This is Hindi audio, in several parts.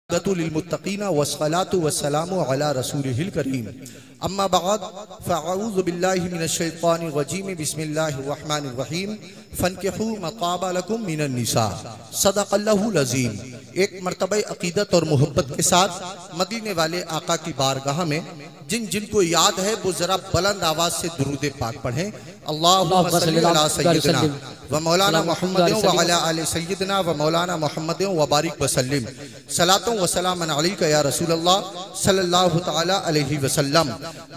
लिलमुत्तक़ीना वस्सलातु वस्सलामु अला रसूलिहिल करीम अम्मा बाद फ़अऊज़ु बिल्लाहि मिनश शैतानिर रजीम बिस्मिल्लाहिर रहमानिर रहीम फन्किहू मा ताबा लकुम मिनन निसा सदक़ल्लाहुल अज़ीम। एक मर्तबा अक़ीदत और मोहब्बत के साथ मदीने वाले आका की बारगाह में जिनको याद है वो जरा बुलंद आवाज से दुरूद पाक पढ़ें। अल्लाहुम्मा सल्लि अला सय्यिदना व मौलाना मुहम्मद व अला आलि सय्यिदना व मौलाना मुहम्मद व बारिक वसल्लिम सलातो व सलामन अलैका या रसूल अल्लाह सल्लल्लाहु तआला अलैहि वसल्लम।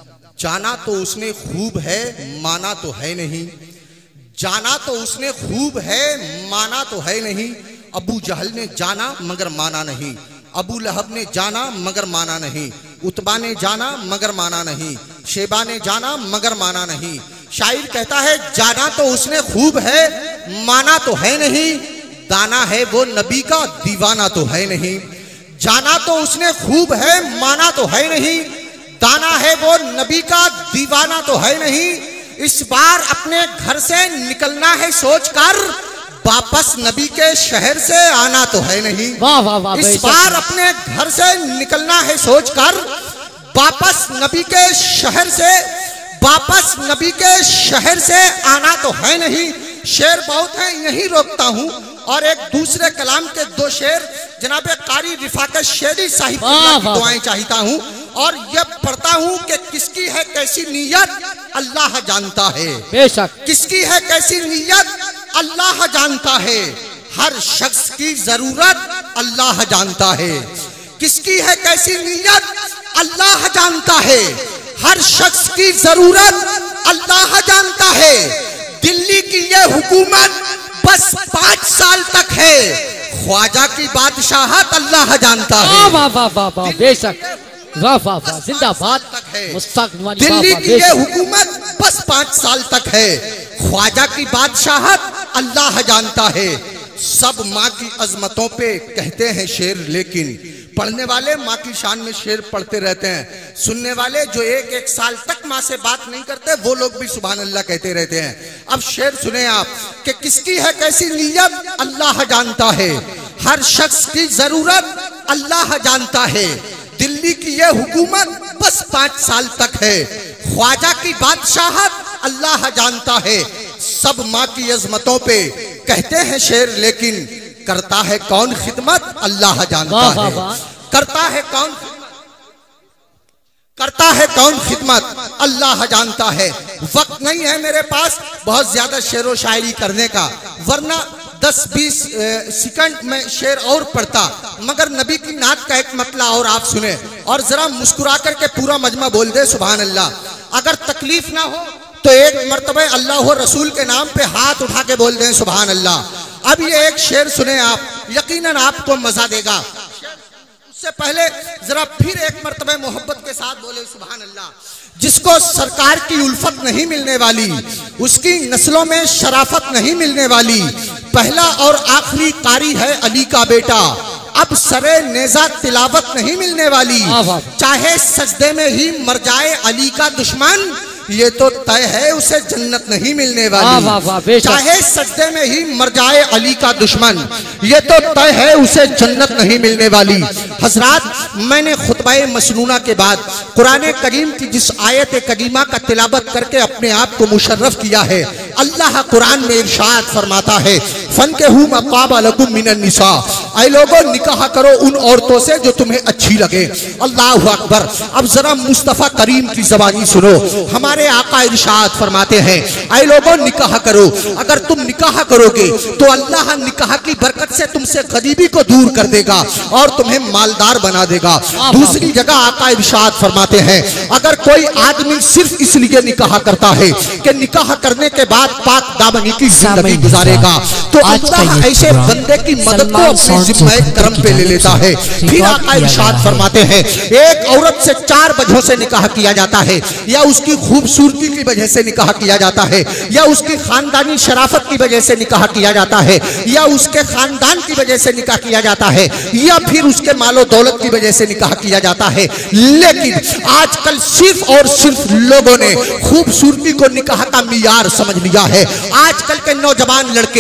जाना तो उसने खूब है माना तो है नहीं, जाना तो उसने खूब है माना तो है नहीं। अबू जहल ने जाना मगर माना नहीं, अबू लहब ने जाना मगर माना नहीं, उतबा ने जाना मगर माना नहीं, शेबा ने जाना मगर माना नहीं। शायर कहता है जाना तो उसने खूब है माना तो है नहीं, दाना है वो नबी का दीवाना तो है नहीं। जाना तो उसने खूब है माना तो है नहीं, दाना है वो नबी का दीवाना तो है नहीं। इस बार अपने घर से निकलना है सोचकर, वापस नबी के शहर से आना तो है नहीं। वाह वाह वाह। इस बार अपने घर से निकलना है सोचकर, वापस नबी के शहर से, वापस नबी के शहर से आना तो है नहीं। शेर बहुत है यही रोकता हूँ और एक दूसरे कलाम के दो शेर जनाब कारी रिफाकत शेरी साहिब की दुआएं चाहता हूँ और यह पढ़ता हूँ कि किसकी है कैसी नीयत अल्लाह जानता है। बेशक किसकी है कैसी नीयत अल्लाह जानता है, हर शख्स की जरूरत अल्लाह जानता है। किसकी है कैसी नीयत अल्लाह जानता है, हर शख्स की जरूरत अल्लाह जानता है। दिल्ली की ये हुकूमत बस 5 साल तक है, ख्वाजा की बादशाहत अल्लाह जानता है। वाह वाह वाह वाह। बेशक वाह वाह वाह। जिंदाबाद दिल्ली की ये हुकूमत बस 5 साल तक है, ख्वाजा की बादशाहत अल्लाह जानता है। सब माँ की अजमतों पे कहते हैं शेर, लेकिन पढ़ने वाले माँ की शान में शेर पढ़ते रहते हैं, सुनने वाले जो एक साल तक माँ से बात नहीं करते वो लोग भी सुभान अल्लाह कहते रहते हैं। अब शेर सुने आप कि किसकी है कैसी नीयत अल्लाह जानता है, हर शख्स की जरूरत अल्लाह जानता है। दिल्ली की ये हुकूमत बस 5 साल तक है, ख्वाजा की बादशाहत अल्लाह जानता है। सब माँ की अजमतों पे कहते हैं शेर, लेकिन करता है कौन खिदमत अल्लाह जानता है। करता है कौन, करता है कौन खिदमत अल्लाह जानता है। वक्त नहीं है मेरे पास बहुत ज्यादा शेर व शायरी करने का, वरना 10-20 सेकंड में शेर और पढ़ता, मगर नबी की नात का एक मतला और आप सुने और जरा मुस्कुरा करके पूरा मजमा बोल दे सुभान अल्लाह। अगर तकलीफ ना हो तो एक मर्तबा अल्लाह और रसूल के नाम पे हाथ उठा के बोल दें सुभान अल्लाह। अब ये एक शेर सुने आप, यकीनन आपको मजा देगा। उससे पहले जरा फिर एक मर्तबा मोहब्बत के साथ बोले सुभान अल्लाह। जिसको सरकार की उल्फत नहीं मिलने वाली, उसकी नस्लों में शराफत नहीं मिलने वाली, पहला और आखिरी कारी है अली का बेटा, अब सरे नेजा तिलावत नहीं मिलने वाली। चाहे सजदे में ही मर जाए अली का दुश्मन, ये तो तय है उसे जन्नत नहीं मिलने वाली। चाहे सजदे में ही मर जाए अली का दुश्मन, ये तो तय है उसे जन्नत नहीं मिलने वाली। हजरात, मैंने खुतबाए मसनूना के बाद कुरान करीम की जिस आयत करीमा का तिलावत करके अपने आप को मुशर्रफ किया है, अल्लाह कुरान में इरशाद फरमाता है फन्किहू मा ताबा लकुम मिनन निसा, ऐ लोगों निकाह करो उन औरतों से जो तुम्हें अच्छी लगे। अल्लाहु अकबर। अब जरा मुस्तफा करीम की ज़बानी सुनो, हमारे आका इरशाद फरमाते हैं ऐ लोगों निकाह करो, अगर तुम निकाह करोगे तो अल्लाह निकाह की बरकत से तुमसे गरीबी को दूर कर देगा और तुम्हें मालदार बना देगा। दूसरी जगह आका इरशाद फरमाते हैं अगर कोई आदमी सिर्फ इसलिए निकाह करता है कि निकाह करने के बाद पाक दामनी की जिंदगी गुजारेगा, तो अल्लाह ऐसे बंदे की मदद को अपने जिम्मे करम पे ले लेता है। फिर आका इरशाद फरमाते हैं एक औरत से 4 वजहों से निकाह किया जाता है, या उसकी खूबसूरती की वजह से निकाह किया जाता है, या उसकी खानदानी शराफत की वजह से निकाह किया जाता है, या उसके खानदान की वजह से निकाह किया जाता है, या फिर उसके मालो दौलत की वजह से निकाह किया जाता है। लेकिन आजकल सिर्फ और सिर्फ लोगों ने खूबसूरती को निकाह का मियार समझ लिया है। आजकल के नौजवान लड़के सिर्फ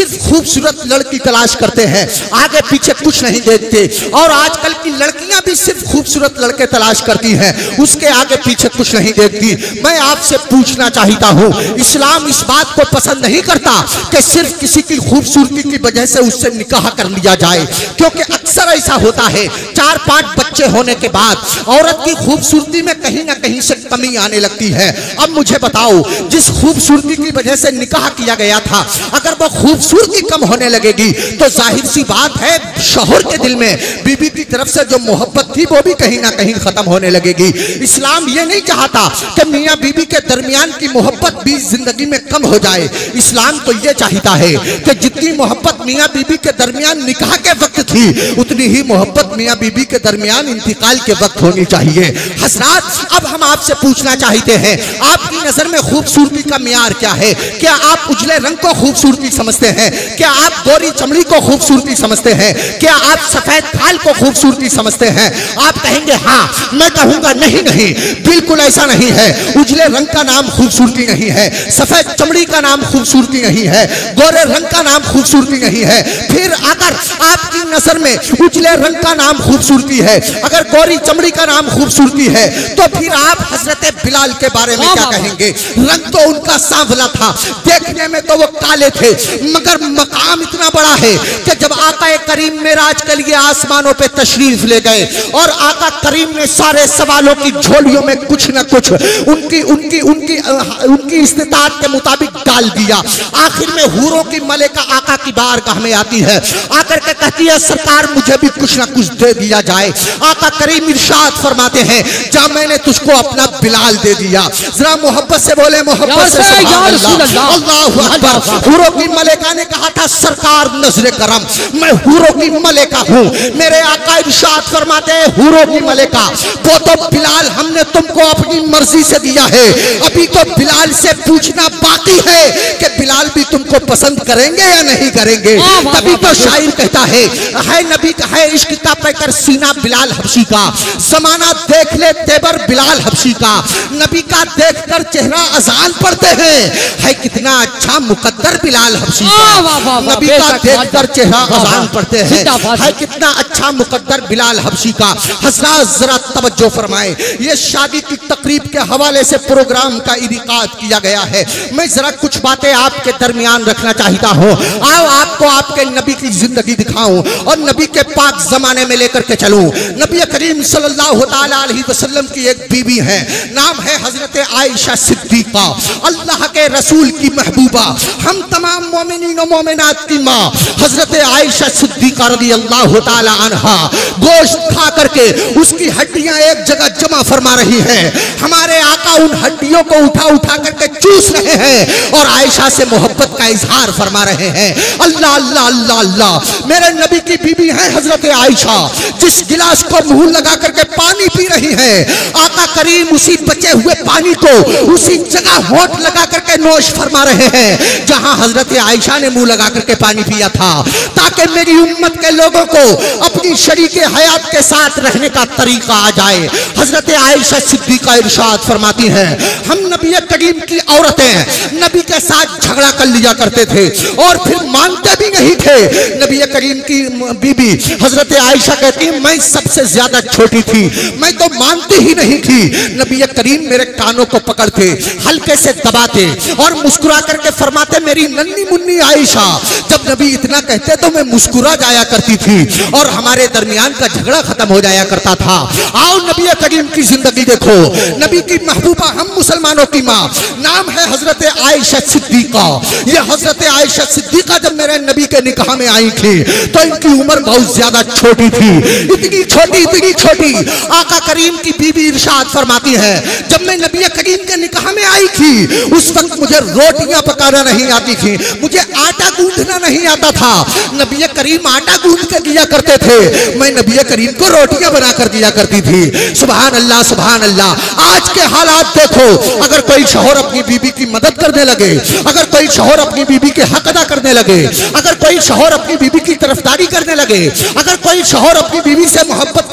सिर्फ खूबसूरत लड़की तलाश करते हैं, आगे पीछे कुछ नहीं देखते। और आजकल की लड़कियां भी सिर्फ खूबसूरत लड़के तलाश करती हैं, उसके आगे पीछे कुछ नहीं देखती। मैं आपसे पूछना चाहता हूं, इस्लाम इस बात को पसंद नहीं करता कि सिर्फ किसी की खूबसूरती की वजह से उससे निकाह कर लिया जाए, क्योंकि अक्सर ऐसा होता है 4-5 बच्चे होने के बाद औरत की खूबसूरती में कहीं ना कहीं से कमी आने लगती है। अब मुझे बताओ, जिस खूबसूरती की वजह से निकाह किया गया था, अगर वो खूबसूरती कम होने लगेगी तो जाहिर सी बात है शौहर के दिल में बीबी की तरफ से जो मोहब्बत थी वो भी कहीं ना कहीं खत्म होने लगेगी। इस्लाम ये नहीं चाहता कि मियाँ बीबी के दरमियान की मोहब्बत भी जिंदगी में कम हो जाए। इस्लाम तो ये चाहता है कि जितनी मोहब्बत मियाँ बीबी के दरमियान निकाह के वक्त थी, उतनी ही मोहब्बत मियाँ बीबी के दरमियान इंतकाल के वक्त होनी चाहिए। हजरात, अब हम आपसे पूछना चाहते हैं, आपकी नजर में खूबसूरती का मियार क्या है? क्या आप उजले रंग को खूबसूरती समझते हैं? क्या आप गोरी चमड़ी को खूबसूरती समझते हैं? क्या आप सफेद खाल को खूबसूरती समझते हैं? आप कहेंगे हाँ, मैं कहूंगा नहीं नहीं, बिल्कुल ऐसा नहीं है। उजले रंग का नाम खूबसूरती नहीं है, सफेद चमड़ी का नाम खूबसूरती नहीं है, गोरे रंग का नाम खूबसूरती नहीं है। फिर अगर आपकी नजर में उजले रंग का नाम खूबसूरती है, अगर गोरी चमड़ी का नाम खूबसूरती है, तो फिर आप हजरत बिलाल के बारे में क्या कहेंगे? रंग तो उनका सांवला था, देखने में तो वो काले थे, मगर मकाम इतना बड़ा है कि जब आका करीम मेराज के लिए आसमानों पे तशरीफ ले गए और आका करीम ने सारे सवालों की झोलियों में कुछ न कुछ उनकी उनकी उनकी उनकी इस्तिताअत के मुताबिक डाल दिया। आखिर में हूरों की मलिका आका की बारगाह में आती है, आकर के कहती है सरकार मुझे भी कुछ न कुछ दे दिया जाए। आका करीम इरशाद फरमाते हैं, जा मैंने तुझको अपना बिलाल दे दिया। जरा मोहब्बत से बोले, मोहब्बत से सुभान अल्लाह, अल्लाहु अकबर। हूरों की मलिका ने कहा था सरकार नजरे करम, मैं हूरों की मलिका हूँ। मेरे आका इरशाद फरमाते हैं, हूरों की मलिका वो तो बिलाल हमने तुमको अपनी मर्जी से दिया है, अभी तो बिलाल से पूछना बाकी है कि बिलाल भी तुमको पसंद करेंगे या नहीं करेंगे। तभी तो शायर कहता है नबी का है इश्क का पैकर सीना बिलाल हबशी का, जमाना देख ले तेबर बिलाल हबशी का, नबी का देखकर चेहरा अजान पढ़ते हैं, है कितना अच्छा मुकद्दर बिलाल हबशी का। नबी का देखकर चेहरा अजान पढ़ते हैं, है कितना अच्छा मुकद्दर बिलाल हबशी का। हजरात जरा तवज्जो फरमाएं, ये शादी की तकरीब के हवाले से प्रोग्राम का इनेकाद किया गया है। मैं जरा कुछ बातें आपके दरमियान रखना चाहता हूँ। आओ आपको आपके नबी की जिंदगी दिखाऊं और नबी के पाक जमाने में लेकर के चलूं। नबी करीम सल्लल्लाहु ताला अलैहि वसल्लम की एक बीबी है, नाम है हजरत आयशा सिद्दीका, अल्लाह के रसूल की महबूबा, हम तमाम मोमिनीन और मोमिनात की माँ हजरत आयशा सिद्दीका रज़ी अल्लाह ताला अन्हा गोश्त खा करके उसकी हड्डियां एक जगह जमा फरमा रही हैं। हमारे आका उन हड्डियों को उठा उठा करके चूस रहे हैं और आयशा से मोहब्बत का इजहार फरमा रहे हैं। अल्लाह अल्लाह अल्लाह अल्लाह, मेरे नबी की बीबी है हजरत आयशा, जिस गिलास को मुंह लगा करके पानी पी रही है, आका करीम उसी बचे हुए पानी को उसी जगह होठ लगा करके नोश फरमा रहे हैं जहां हजरत आयशा ने मुंह लगा करके पानी पिया था, ताकि मेरी उम्मत के लोगों को अपनी शरीके हयात के साथ रहने का तरीका आ जाए। हजरत आयशा सिद्दीका इरशाद फरमाती हैं, हम नबी करीम की औरतें नबी के साथ झगड़ा कर लिया करते थे और फिर मानते भी नहीं थे। नबी करीम की बीबी हजरत आयशा कहती है, मैं सबसे ज्यादा छोटी थी, मैं तो मानती ही नहीं थी। नबी करीम मेरे कानों को पकड़ते, हल्के से दबाते और मुस्कुरा करके फरमाते, मेरी नन्ही मुन्नी आयशा। जब नबी इतना कहते तो मैं मुस्कुरा जाया करती थी और हमारे दरमियान का झगड़ा खत्म हो जाया करता था। आओ नबी करीम की जिंदगी देखो, नबी की महबूबा हम मुसलमानों की माँ, नाम है हजरत आयशा सिद्दीका। ये हजरत आयशा सिद्दीका जब मेरे नबी के निकाह में आई थी तो इनकी उम्र बहुत ज्यादा छोटी थी, इतनी छोटी। आका करीम की बीबी इरशाद फरमाती है, जब मैं नबी करीम के निकाह में आई थी उस वक्त मुझे रोटियां पकाना नहीं आती थी, मुझे आटा गूंथना नहीं आता था। नबी करीम आटा गूंथ के दिया करते थे, मैं नबी करीम को रोटियां बना कर दिया करती थी। सुभान अल्लाह सुभान अल्लाह। आज के हालात देखो, अगर कोई शौहर अपनी बीबी की मदद करने लगे, अगर कोई शौहर अपनी बीबी के हक अदा करने लगे, अगर कोई शौहर अपनी बीबी की तरफदारी करने लगे, अगर कोई शौहर अपनी बीवी से मोहब्बत का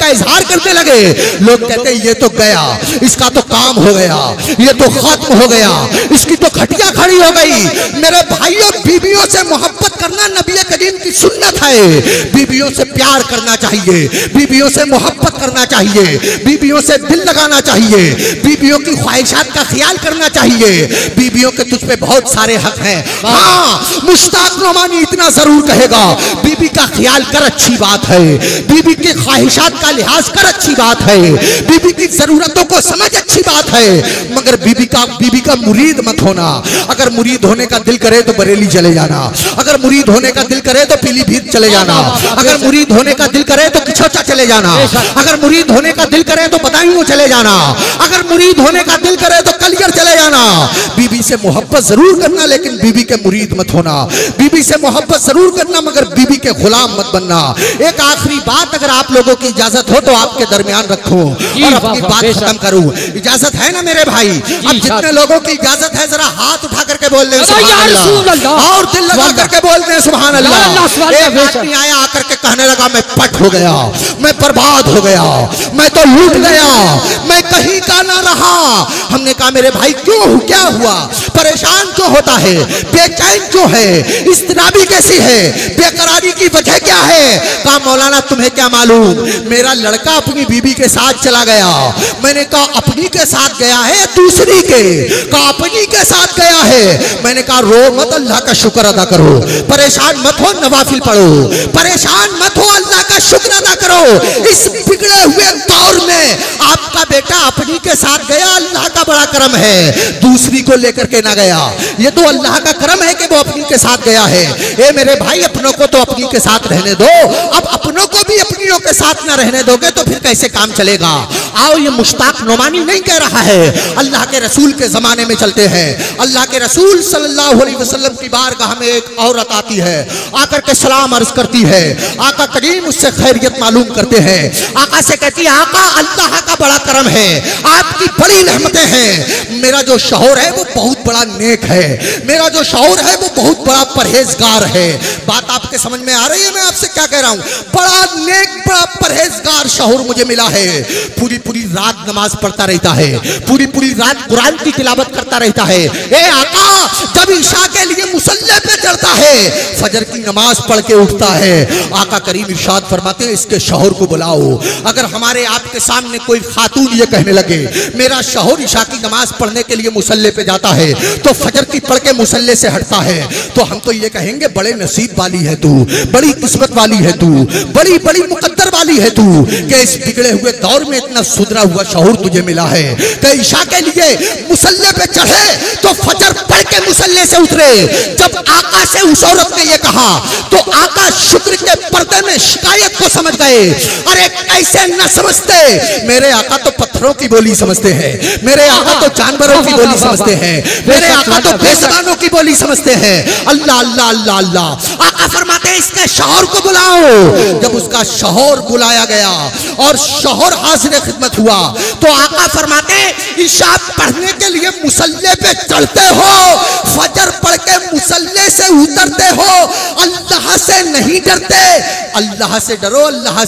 का इजहार करने लगे। लोग कहते हैं ये तो गया, इसका तो काम हो गया, ये तो खत्म हो गया, इसकी तो खटिया खड़ी हो गई। मेरे भाइयों, बीवियों से मोहब्बत करना नबी करीम की सुन्नत है। बीवियों से प्यार करना चाहिए, बीवियों से मोहब्बत करना चाहिए, बीवियों से दिल लगाना चाहिए, बीवियों की ख्वाहिशात का ख्याल करना चाहिए। बीवियों के तुझ पे बहुत सारे हक हैं। हाँ, मुश्ताक नोमानी इतना जरूर कहेगा, बीबी का ख्याल कर, अच्छी बात है। बीबी की ख्वाहिशात का लिहाज कर, अच्छी बात है। बीबी की जरूरतों को समझ, अच्छी बात है। मगर बीबी का मुरीद मत होना। अगर मुरीद होने का दिल करे तो बरेली चले जाना, अगर मुरीद होने का दिल करे तो पीलीभीत चले जाना, अगर मुरीद होने का दिल करे तो किछोचा चले जाना, अगर मुरीद होने का दिल करे तो बदायूं चले जाना, अगर मुरीद होने का दिल करे तो कलियर चले जाना। बीबी से मोहब्बत जरूर करना, लेकिन बीबी के मुरीद मत होना। बीबी से मोहब्बत जरूर करना, मगर बीबी के गुलाम मत बनना। एक आखिरी बात अगर आप लोगों की इजाजत हो तो आपके दरमियान रखूं और अपनी बात खत्म करूं। इजाजत है ना मेरे भाई? अब जितने लोगों की इजाजत है जरा हाथ उठा करके बोल दें सुभान अल्लाह, और दिल लगा करके बोल दें सुभान अल्लाह। एक आदमी आया, आकर के कहने लगा मैं पट हो गया, मैं बर्बाद हो गया, मैं तो लूट गया, मैं कहीं का ना रहा। हमने कहा मेरे भाई क्यों, क्या हुआ, परेशान क्यों होता है, बेचैन क्यों है, इस्तराबी कैसी है, बेकरारी की वजह क्या है? कहा मौलाना तुम्हें क्या मालूम, मेरा लड़का अपनी बीबी के साथ चला गया। मैंने कहा अपनी के साथ गया है दूसरी के? कहा अपनी के साथ गया है। मैंने कहा रो मत, अल्लाह का शुक्र अदा करो, परेशान मत हो, नवाफिल पढ़ो, परेशान मत हो, अल्लाह का शुक्र अदा करो। इस बिगड़े हुए दौर में आपका बेटा अपनी के साथ गया, अल्लाह का बड़ा करम है। दूसरी को लेकर के ना गया, ये तो अल्लाह का करम है कि वो अपनी के साथ गया है। ए मेरे भाई, अपनों को तो अपनी के साथ रहने दो। अब अपनों को भी अपनियों के साथ ना रहने दोगे तो फिर कैसे काम चलेगा? आओ, ये मुश्ताक नोमानी नहीं कह रहा है, अल्लाह के रसूल के जमाने में चलते हैं। अल्लाह के रसूल सल्लल्लाहु अलैहि वसल्लम की बारगाह में एक औरत आती है, आकर के सलाम अर्ज करती है। आका करीम उससे खैरियत मालूम करते हैं। आका से कहती है आका अल्लाह का बड़ा करम है, आपकी बड़ी रहमतें हैं। मेरा जो शौहर है वो बहुत बड़ा नेक है, मेरा जो शौहर है वो बहुत बड़ा परहेजगार है। बात आपके समझ में आ रही है मैं आपसे क्या कह रहा हूँ? बड़ा नेक, बड़ा परहेजगार शौहर मुझे मिला है। पूरी पूरी रात नमाज पढ़ता रहता है, पूरी पूरी रात कुरान की तिलावत करता रहता है। ए आका, जब ईशा के लिए मुसल्ले पे चढ़ता है, फजर की नमाज पढ़ के उठता है। आका करीम इरशाद फरमाते हैं इसके शौहर को बुलाओ। अगर हमारे आपके सामने कोई खातून ये कहने लगे मेरा शौहर ईशा की नमाज पढ़ने के लिए मुसल्ले पे जाता है तो फजर की पढ़ के मुसल्ले से हटता है, तो हम तो ये कहेंगे बड़े नसीब वाली है तू, बड़ी किस्मत वाली है तू, बड़ी बड़ी मुकद्दर वाली है तू कि इस बिगड़े हुए दौर में इतना सुधरा हुआ शौहर तुझे मिला है कि ईशा के लिए मुसल्ले पे चढ़े तो फजर पढ़ के मुसल्ले से उतरे। जब आका से उस औरत ने ये कहा तो आका शुक्र के पर्दे में शिकायत को समझ गए। अरे कैसे न समझते, मेरे आका तो पत्थरों की बोली समझते हैं, मेरे आका तो जानवरों की बोली समझते हैं, मेरे आका तो बेज़बानों की बोली समझते हैं। अल्लाह अल्लाह अल्लाह अल्लाह। आका फरमाते हैं इसके शौहर को बुलाओ। जब उसका शौहर बुलाया गया और शौहर हाजिर खिदमत हुआ तो आका फरमाते ईशा पढ़ने के लिए मुसल्ले पे चढ़ते हो, फजर पढ़ के मुसल्ले से उतरते हो, अल्लाह से नहीं डरते। अल्लाह से डरो, अल्लाह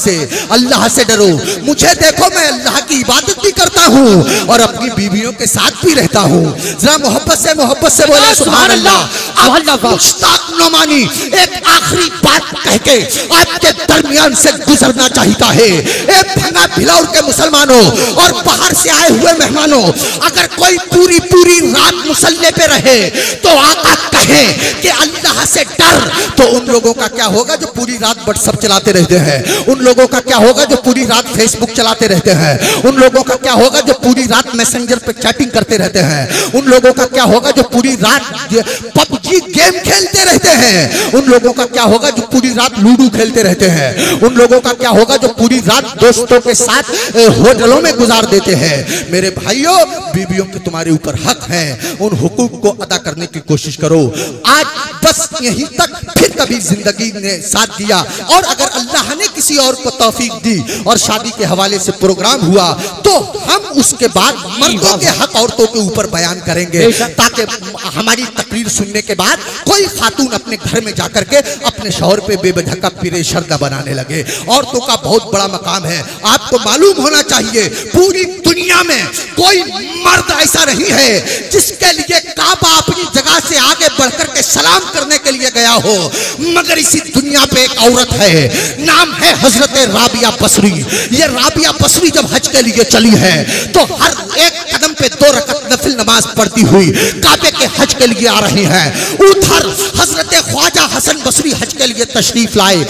से डरो। मुझे देखो मैं अल्लाह की इबादत भी करता हूँ और अपनी बीवियों के साथ भी रहता हूँ। जरा मोहब्बत से बोले सुभान अल्लाह। मुश्ताक नोमानी एक आखिरी बात कह के आपके दरमियान से गुजरना चाहता है। एक भंगा भिलौर के मुसलमानों और बाहर से आए हुए मेहमानों, अगर कोई पूरी पूरी रात मुसल्ले पे रहे तो आका कहे कि अल्लाह से डर, तो उन लोगों का क्या होगा जो पूरी रात व्हाट्सएप चलाते रहते हैं? उन लोगों का क्या होगा जो पूरी रात फेसबुक चलाते रहते हैं? उन लोगों का क्या होगा जो पूरी रात मैसेंजर पे चैटिंग करते रहते हैं? उन लोगों का क्या होगा जो पूरी रात पबजी गेम खेलते रहते हैं? उन लोगों का क्या होगा जो पूरी रात लूडो खेलते रहते हैं? उन लोगों का क्या होगा जो पूरी रात दोस्तों के साथ होटलों में गुजार देते हैं? मेरे भाइयों, बीवियों के तुम्हारे ऊपर हक है, उन हुकूक को अदा करने की कोशिश करो। आज बस यहीं तक, फिर कभी जिंदगी ने साथ दिया और अगर अल्लाह ने किसी और को तौफीक दी और शादी के हवाले से प्रोग्राम हुआ तो हम उसके बाद मर्दों के हक औरतों के ऊपर बयान करेंगे, ताकि हमारी तकरीर सुनने के बाद कोई खातून अपने घर में जाकर के अपने शौहर पे बेवजह का प्रेशर न बनाने लगे। औरतों का बहुत बड़ा मकाम है। है। आपको मालूम होना चाहिए पूरी दुनिया में कोई मर्द ऐसा नहीं है जिसके लिए काबा अपनी जगह से आगे बढ़कर के सलाम करने के लिए गया हो, मगर इसी दुनिया पे एक औरत है, नाम है हजरत राबिया बसरी। ये राबिया बसरी जब हज के लिए चली है तो हर एक कदम पे 2 रकात नफिल नमाज पढ़ती हुई काबे के हज के लिए आ रही हैं। उधर हजरत ख्वाजा हसन बसरी हज के लिए तशरीफ लाए।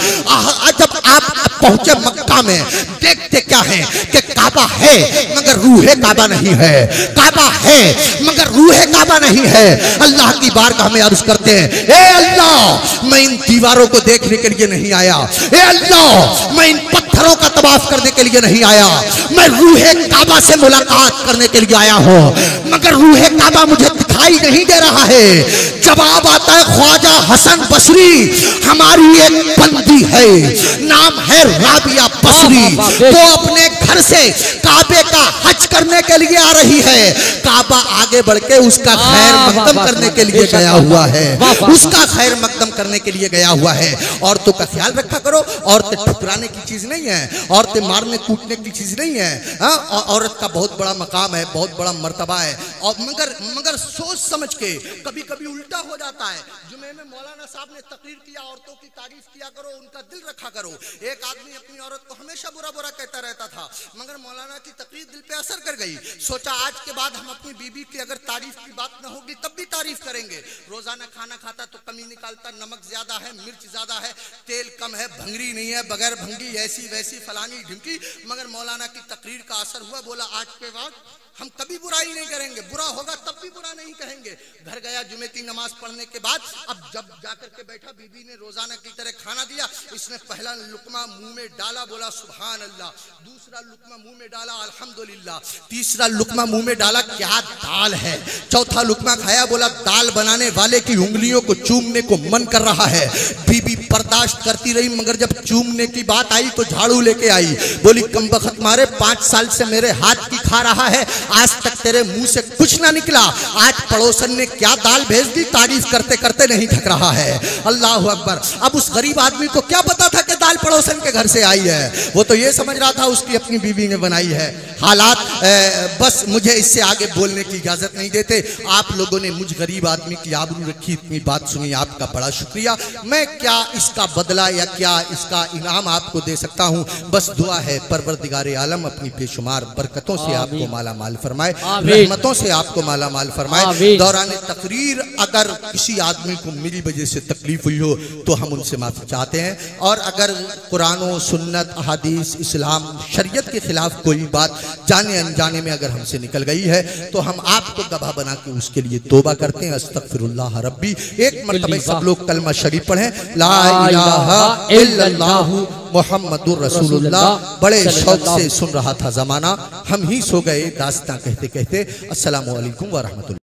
जब आप पहुंचे मक्का में देखते क्या है कि काबा है मगर रूहे काबा नहीं है, काबा है मगर रूहे काबा नहीं है। अल्लाह की बारगाह में अर्ज करते हैं, ए अल्लाह मैं इन दीवारों को देखने के लिए नहीं आया, ए अल्लाह मैं इन पत्थरों का तवाफ करने के लिए नहीं आया, मैं रूहे काबा से मुलाकात करने के लिए आया हूं, मगर रूहे काबा मुझे दिखाई नहीं दे रहा है। जवाब आता है ख्वाजा हसन बसरी हमारी एक बंदी है, नाम है राबिया बसरी, तो अपने घर से काबे का हज करने के लिए आ रही है। काबा आगे बढ़ के उसका खैर मकदम करने के लिए गया हुआ है, उसका खैर मकदम करने के लिए गया हुआ है। औरतों का ख्याल रखा करो, औरतें ठुकराने की चीज नहीं है, औरतें मारने कूटने की चीज नहीं है। औरत का बहुत बड़ा मकाम है, बहुत बड़ा मर्तबा है, और मगर सोच समझ के कभी कभी उल्टा हो जाता है। जुमे में मौलाना साहब ने तकरीर किया, औरतों की तारीफ किया करो, उनका दिल रखा करो। एक आदमी अपनी औरत को हमेशा बुरा बुरा कहता रहता था, मगर मौलाना की तकरीर दिल पे असर कर गई। सोचा आज के बाद हम अपनी बीबी की अगर तारीफ की बात न होगी तब भी तारीफ करेंगे। रोजाना खाना खाता तो कमी निकालता, नमक ज्यादा है, मिर्च ज्यादा है, तेल कम है, भंगरी नहीं है, बगैर भंगी ऐसी वैसी फलानी ढिमकी। मगर मौलाना की तकरीर का असर हुआ, बोला आज के बाद हम कभी बुराई नहीं करेंगे, बुरा होगा तब भी बुरा नहीं कहेंगे। घर गया जुमे की नमाज पढ़ने के बाद, अब जब जाकर के बैठा बीबी ने रोजाना की तरह खाना दिया, इसने पहला लुकमा मुंह में डाला, बोला सुभान अल्लाह, दूसरा लुकमा मुंह में डाला अल्हम्दुलिल्लाह, तीसरा लुकमा मुंह में डाला क्या दाल है, चौथा लुकमा खाया, बोला दाल बनाने वाले की उंगलियों को चूमने को मन कर रहा है। बीबी बर्दाश्त करती रही, मगर जब चूमने की बात आई तो झाड़ू लेके आई, बोली कमबख्त मारे 5 साल से मेरे हाथ की खा रहा है, आज तक तेरे मुंह से कुछ ना निकला, आज पड़ोसन ने क्या दाल भेज दी, तारीफ करते करते नहीं थक रहा है। अल्लाह अकबर। अब उस गरीब आदमी को क्या पता था कि दाल पड़ोसन के घर से आई है, वो तो ये समझ रहा था उसकी अपनी बीवी ने बनाई है। हालात बस मुझे इससे आगे बोलने की इजाजत नहीं देते। आप लोगों ने मुझ गरीब आदमी की आबरू रखी, इतनी बात सुनी, आपका बड़ा शुक्रिया। मैं क्या इसका बदला या क्या इसका इनाम आपको दे सकता हूँ, बस दुआ है परवरदिगार आलम अपनी बेशुमार बरकतों से आपको माला माल फरमाए, रहमतों से आपको माला माल फरमाए। दौरान तकरीर अगर किसी आदमी को मेरी वजह से तकलीफ हुई हो तो हम उनसे माफी चाहते हैं, और अगर कुरान व सुन्नत हदीस इस्लाम शरीयत के खिलाफ कोई बात जाने अनजाने में अगर हमसे निकल गई है तो हम आपको गवाह बना के उसके लिए तौबा करते हैं। अस्तगफिरुल्लाह रब्बी। एक मरतबा सब लोग कलमा शरीफ पढ़ें, ला इलाहा इल्लल्लाहु मुहम्मदुर रसूलुल्लाह। बड़े शौक से सुन रहा था जमाना, हम ही सो गए दास्तां कहते कहते। अस्सलामु अलैकुम व रहमतुल्लाह।